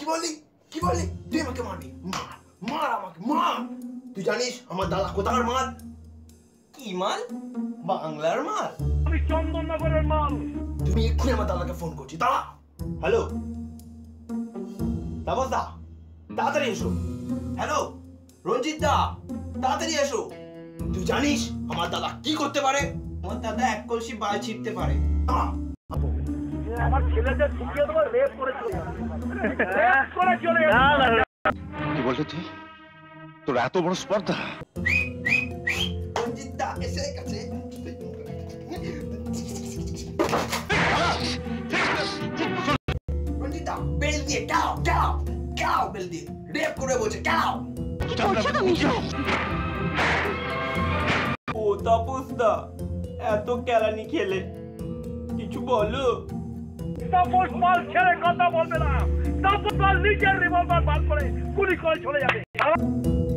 বলি কি বলি? তুই আমাকে মারবি? মার মার আমাকে মার। তুই জানিস আমার দাদা কোথাকার মাল? কি মাল? বাংলার মাল। আমি চন্দননগরের মাল। তুমি এক্ষুনি আমার দাদাকে ফোন করছি, দাদা। হ্যালো তাপস দা, তাড়াতাড়ি এসো। হ্যালো রঞ্জিত দা, তাড়াতাড়ি এসো। তুই জানিস আমার দাদা কি করতে পারে? আমার দাদা এক কলসি বাল ছিটতে পারে। আমার ছেলেদের ঢুকিয়ে দেবো, রেপ করে চলে যাবে। কি বলছিস তুই? তোর এত বড় স্পর্ধা? রঞ্জিত দা এসে গেছে। রঞ্জিত দা বেল দিয়ে গাও গাও গাও, বেল দিয়ে রেপ করে বলছে গাও। কি করছো তুমি? ও তাপস দা, এত কেলানি খেলে কিছু বলো। তাপস মাল ছেড়ে কথা বলবে না। তাপস মাল নিজের রিভলভার বার করে গুলি করে চলে যাবে।